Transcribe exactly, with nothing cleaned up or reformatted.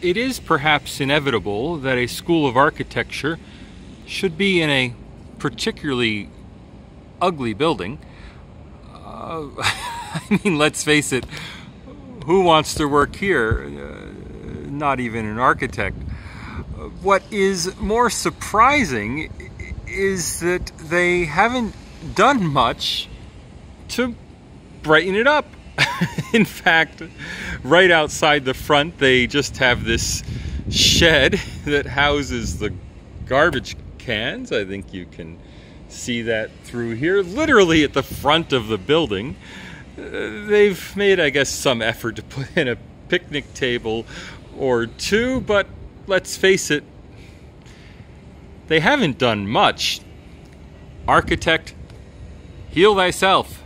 it is perhaps inevitable that a school of architecture should be in a particularly ugly building. Uh, I mean, let's face it, who wants to work here? Uh, not even an architect. What is more surprising is that they haven't done much to brighten it up. In fact, right outside the front, they just have this shed that houses the garbage cans. I think you can see that through here, literally at the front of the building. Uh, they've made, I guess, some effort to put in a picnic table or two, but let's face it, they haven't done much. Architect, heal thyself.